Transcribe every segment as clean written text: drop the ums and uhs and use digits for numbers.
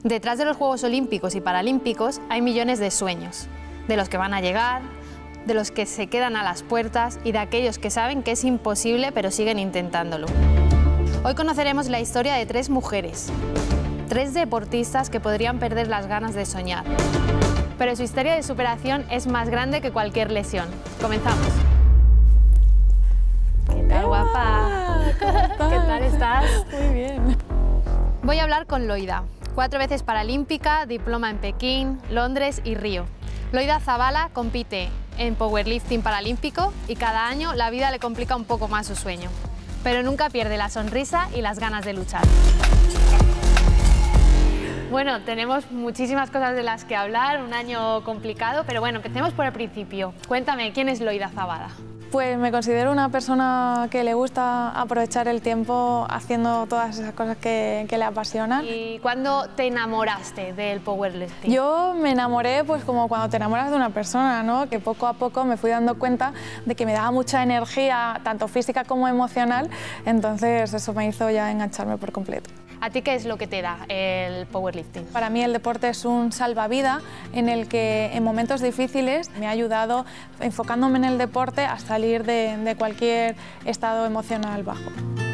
Detrás de los Juegos Olímpicos y Paralímpicos hay millones de sueños, de los que van a llegar, de los que se quedan a las puertas y de aquellos que saben que es imposible pero siguen intentándolo. Hoy conoceremos la historia de 3 mujeres, 3 deportistas que podrían perder las ganas de soñar. Pero su historia de superación es más grande que cualquier lesión. Comenzamos. ¿Qué tal, guapa? ¿Qué tal estás? Muy bien. Voy a hablar con Loida, 4 veces paralímpica, diploma en Pekín, Londres y Río. Loida Zabala compite en powerlifting paralímpico y cada año la vida le complica un poco más su sueño. Pero nunca pierde la sonrisa y las ganas de luchar. Bueno, tenemos muchísimas cosas de las que hablar, un año complicado, pero bueno, empecemos por el principio. Cuéntame, ¿quién es Loida Zabala? Pues me considero una persona que le gusta aprovechar el tiempo haciendo todas esas cosas que le apasionan. ¿Y cuándo te enamoraste del powerlifting? Yo me enamoré pues como cuando te enamoras de una persona, ¿no? Que poco a poco me fui dando cuenta de que me daba mucha energía, tanto física como emocional, entonces eso me hizo ya engancharme por completo. ¿A ti qué es lo que te da el powerlifting? Para mí el deporte es un salvavidas en el que en momentos difíciles me ha ayudado, enfocándome en el deporte, a salir de cualquier estado emocional bajo.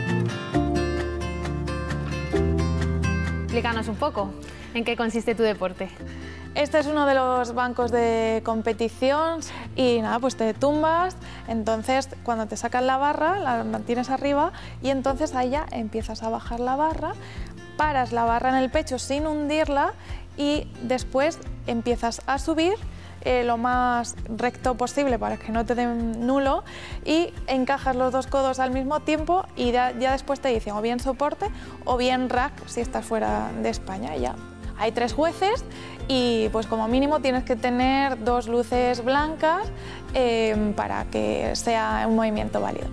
Explícanos un poco, ¿en qué consiste tu deporte? Este es uno de los bancos de competición y nada, pues te tumbas, entonces cuando te sacas la barra la mantienes arriba y entonces ahí ya empiezas a bajar la barra, paras la barra en el pecho sin hundirla y después empiezas a subir lo más recto posible para que no te den nulo y encajas los 2 codos al mismo tiempo y ya después te dicen o bien soporte o bien rack si estás fuera de España. Ya hay 3 jueces y pues como mínimo tienes que tener 2 luces blancas para que sea un movimiento válido.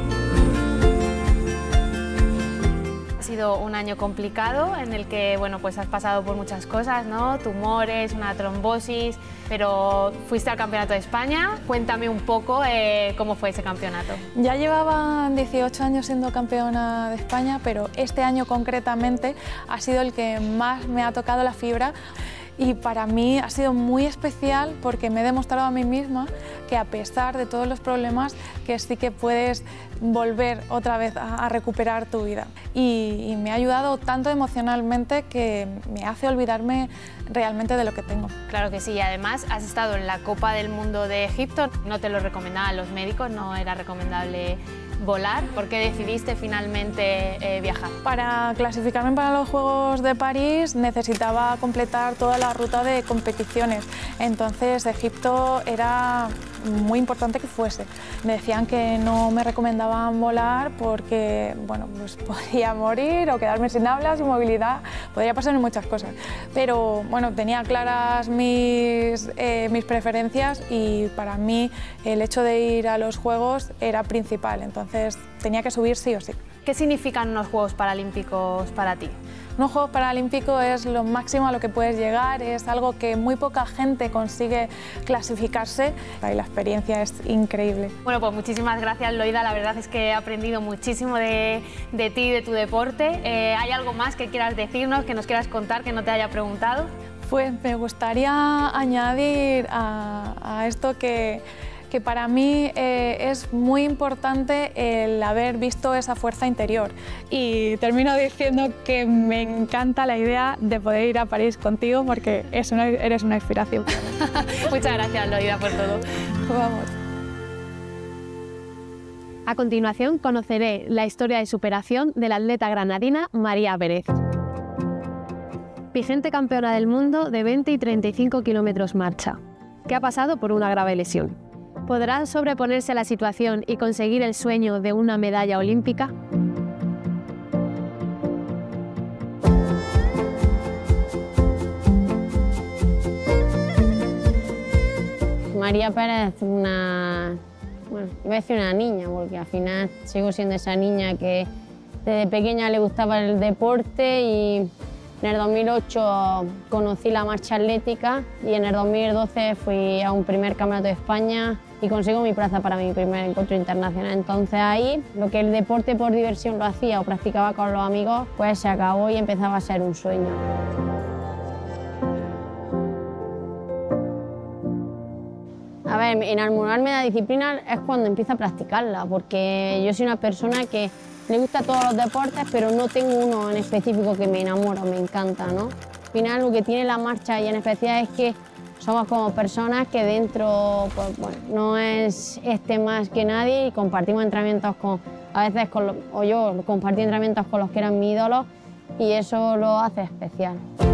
Ha sido un año complicado en el que bueno, pues has pasado por muchas cosas, ¿no? Tumores, una trombosis, pero fuiste al Campeonato de España. Cuéntame un poco cómo fue ese campeonato. Ya llevaba 18 años siendo campeona de España, pero este año concretamente ha sido el que más me ha tocado la fibra. Y para mí ha sido muy especial porque me he demostrado a mí misma que a pesar de todos los problemas, que sí que puedes volver otra vez a recuperar tu vida. Y me ha ayudado tanto emocionalmente que me hace olvidarme realmente de lo que tengo. Claro que sí, y además has estado en la Copa del Mundo de Egipto, no te lo recomendaban los médicos, no era recomendable volar. ¿Por qué decidiste finalmente viajar? Para clasificarme para los Juegos de París necesitaba completar toda la ruta de competiciones, entonces Egipto era muy importante que fuese. Me decían que no me recomendaban volar porque bueno, pues podía morir o quedarme sin habla, sin movilidad, podría pasarme muchas cosas, pero bueno, tenía claras mis preferencias y para mí el hecho de ir a los Juegos era principal, entonces tenía que subir sí o sí. ¿Qué significan unos Juegos Paralímpicos para ti? Un Juego Paralímpico es lo máximo a lo que puedes llegar, es algo que muy poca gente consigue clasificarse y la experiencia es increíble. Bueno, pues muchísimas gracias, Loida, la verdad es que he aprendido muchísimo de ti y de tu deporte. ¿Hay algo más que quieras decirnos, que nos quieras contar, que no te haya preguntado? Pues me gustaría añadir a esto que para mí es muy importante el haber visto esa fuerza interior. Y termino diciendo que me encanta la idea de poder ir a París contigo porque eres una inspiración. Muchas gracias, Loida, por todo. Vamos. A continuación conoceré la historia de superación de la atleta granadina María Pérez. Vigente campeona del mundo de 20 y 35 kilómetros marcha, que ha pasado por una grave lesión. ¿Podrá sobreponerse a la situación y conseguir el sueño de una medalla olímpica? María Pérez es una niña, porque al final sigo siendo esa niña que desde pequeña le gustaba el deporte y en el 2008 conocí la marcha atlética y en el 2012 fui a un primer campeonato de España y consigo mi plaza para mi primer encuentro internacional. Entonces ahí, lo que el deporte por diversión lo hacía o practicaba con los amigos, pues se acabó y empezaba a ser un sueño. A ver, enamorarme de la disciplina es cuando empiezo a practicarla, porque yo soy una persona que le gusta todos los deportes, pero no tengo uno en específico que me enamora, me encanta, ¿no? Al final lo que tiene la marcha y en especial es que somos como personas que dentro, pues, bueno, no es más que nadie y compartimos entrenamientos a veces yo compartí entrenamientos con los que eran mis ídolos y eso lo hace especial.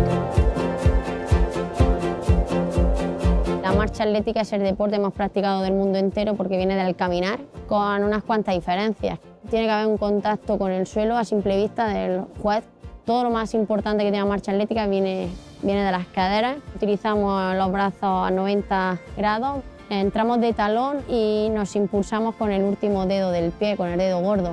La marcha atlética es el deporte más practicado del mundo entero porque viene del caminar, con unas cuantas diferencias. Tiene que haber un contacto con el suelo a simple vista del juez. Todo lo más importante que tiene la marcha atlética viene de las caderas. Utilizamos los brazos a 90 grados, entramos de talón y nos impulsamos con el último dedo del pie, con el dedo gordo.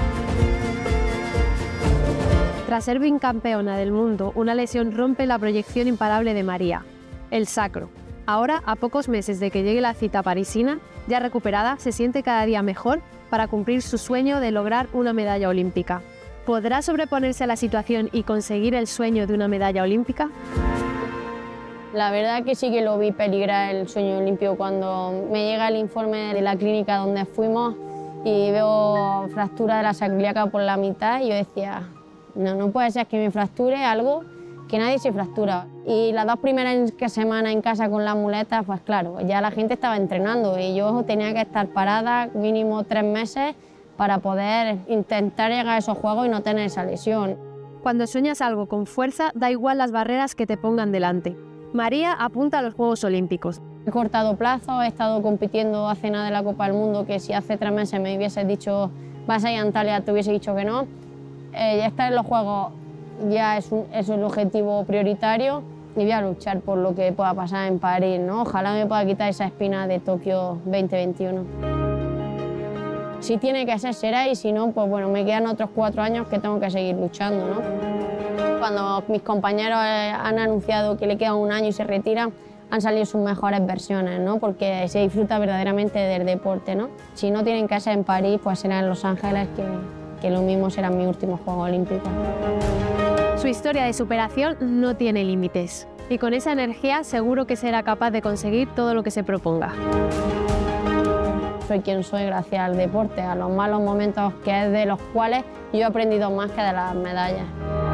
Tras ser bicampeona del mundo, una lesión rompe la proyección imparable de María, el sacro. Ahora, a pocos meses de que llegue la cita parisina, ya recuperada, se siente cada día mejor para cumplir su sueño de lograr una medalla olímpica. ¿Podrá sobreponerse a la situación y conseguir el sueño de una medalla olímpica? La verdad que sí que lo vi peligrar el sueño olímpico cuando me llega el informe de la clínica donde fuimos y veo fractura de la sacroiliaca por la mitad y yo decía, no puede ser que me fracture algo que nadie se fractura. Y las 2 primeras semanas en casa con las muletas, pues claro, ya la gente estaba entrenando y yo tenía que estar parada mínimo 3 meses para poder intentar llegar a esos juegos y no tener esa lesión. Cuando sueñas algo con fuerza, da igual las barreras que te pongan delante. María apunta a los Juegos Olímpicos. He cortado plazos, he estado compitiendo hace nada en la Copa del Mundo, que si hace 3 meses me hubieses dicho vas a ir a Antalya, te hubiese dicho que no. Ya estar en los Juegos ya es el objetivo prioritario y voy a luchar por lo que pueda pasar en París, ¿no? Ojalá me pueda quitar esa espina de Tokio 2021. Si tiene que ser, será, y si no, pues bueno, me quedan otros 4 años que tengo que seguir luchando, ¿no? Cuando mis compañeros han anunciado que le queda 1 año y se retiran, han salido sus mejores versiones, ¿no? Porque se disfruta verdaderamente del deporte, ¿no? Si no tienen que ser en París, pues será en Los Ángeles, que lo mismo será mi último Juego Olímpico. Su historia de superación no tiene límites y con esa energía seguro que será capaz de conseguir todo lo que se proponga. Soy quien soy gracias al deporte, a los malos momentos que es de los cuales yo he aprendido más que de las medallas.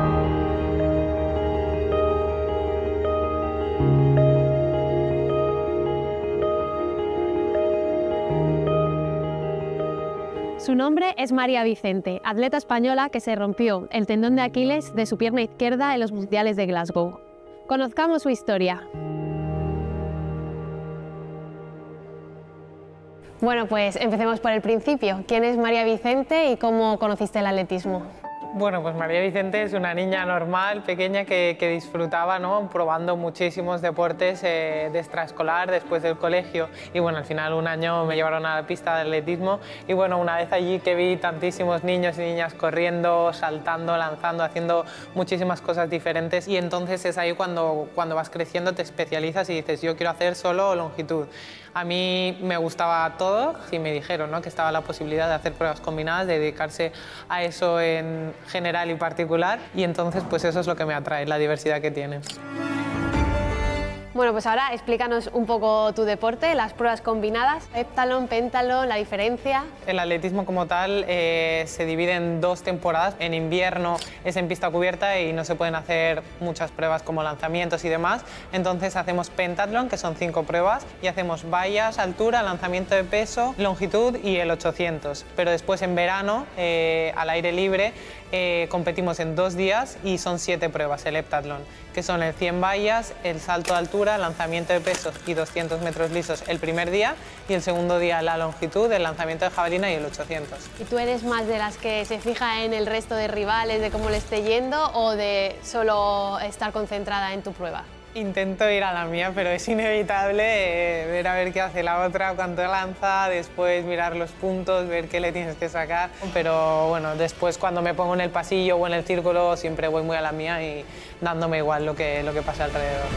Su nombre es María Vicente, atleta española que se rompió el tendón de Aquiles de su pierna izquierda en los Mundiales de Glasgow. Conozcamos su historia. Bueno, pues empecemos por el principio. ¿Quién es María Vicente y cómo conociste el atletismo? Bueno, pues María Vicente es una niña normal, pequeña, que disfrutaba, ¿no?, probando muchísimos deportes de extraescolar después del colegio. Y bueno, al final 1 año me llevaron a la pista de atletismo y bueno, una vez allí que vi tantísimos niños y niñas corriendo, saltando, lanzando, haciendo muchísimas cosas diferentes, y entonces es ahí cuando vas creciendo, te especializas y dices, yo quiero hacer solo longitud. A mí me gustaba todo, y me dijeron, ¿no?, que estaba la posibilidad de hacer pruebas combinadas, de dedicarse a eso en general y particular, y entonces pues eso es lo que me atrae, la diversidad que tiene. Bueno, pues ahora explícanos un poco tu deporte, las pruebas combinadas, heptatlón, pentatlón, la diferencia. El atletismo como tal se divide en 2 temporadas. En invierno es en pista cubierta y no se pueden hacer muchas pruebas como lanzamientos y demás. Entonces hacemos pentatlón, que son 5 pruebas, y hacemos vallas, altura, lanzamiento de peso, longitud y el 800. Pero después en verano, al aire libre, competimos en 2 días y son 7 pruebas, el heptatlón, que son el 100 vallas, el salto de altura, lanzamiento de pesos y 200 metros lisos el primer día, y el segundo día la longitud, el lanzamiento de jabalina y el 800. ¿Y tú eres más de las que se fija en el resto de rivales, de cómo le esté yendo, o de solo estar concentrada en tu prueba? Intento ir a la mía, pero es inevitable ver a ver qué hace la otra, cuánto lanza, después mirar los puntos, ver qué le tienes que sacar. Pero bueno, después cuando me pongo en el pasillo o en el círculo siempre voy muy a la mía y dándome igual lo que pasa alrededor.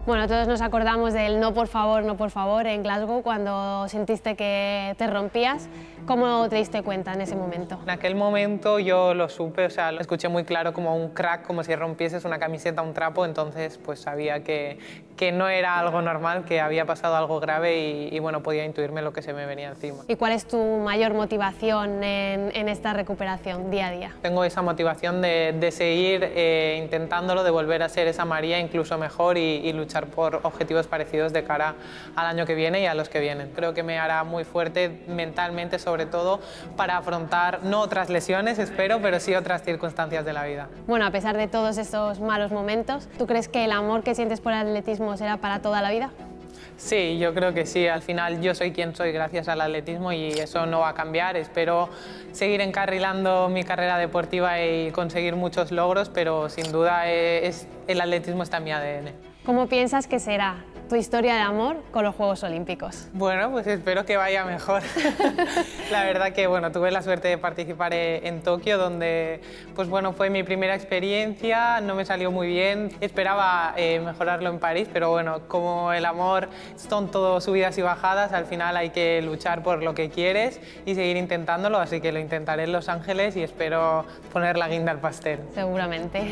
Bueno, todos nos acordamos del no por favor en Glasgow cuando sentiste que te rompías. ¿Cómo te diste cuenta en ese momento? En aquel momento yo lo supe, o sea, lo escuché muy claro como un crack, como si rompieses una camiseta, un trapo, entonces pues sabía que no era algo normal, que había pasado algo grave y bueno, podía intuirme lo que se me venía encima. ¿Y cuál es tu mayor motivación en esta recuperación día a día? Tengo esa motivación de seguir intentándolo, de volver a ser esa María incluso mejor y luchar por objetivos parecidos de cara al año que viene y a los que vienen. Creo que me hará muy fuerte mentalmente, sobre todo para afrontar no otras lesiones, espero, pero sí otras circunstancias de la vida. Bueno, a pesar de todos esos malos momentos, ¿tú crees que el amor que sientes por el atletismo será para toda la vida? Sí, yo creo que sí. Al final yo soy quien soy gracias al atletismo y eso no va a cambiar. Espero seguir encarrilando mi carrera deportiva y conseguir muchos logros, pero sin duda el atletismo está en mi ADN. ¿Cómo piensas que será tu historia de amor con los Juegos Olímpicos? Bueno, pues espero que vaya mejor. La verdad que bueno, tuve la suerte de participar en Tokio, donde pues bueno, fue mi primera experiencia, no me salió muy bien, esperaba mejorarlo en París, pero bueno, como el amor son todo subidas y bajadas, al final hay que luchar por lo que quieres y seguir intentándolo, así que lo intentaré en Los Ángeles y espero poner la guinda al pastel. Seguramente.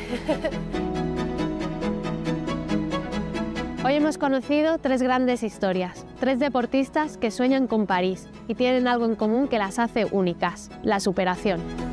Hoy hemos conocido 3 grandes historias, 3 deportistas que sueñan con París y tienen algo en común que las hace únicas, la superación.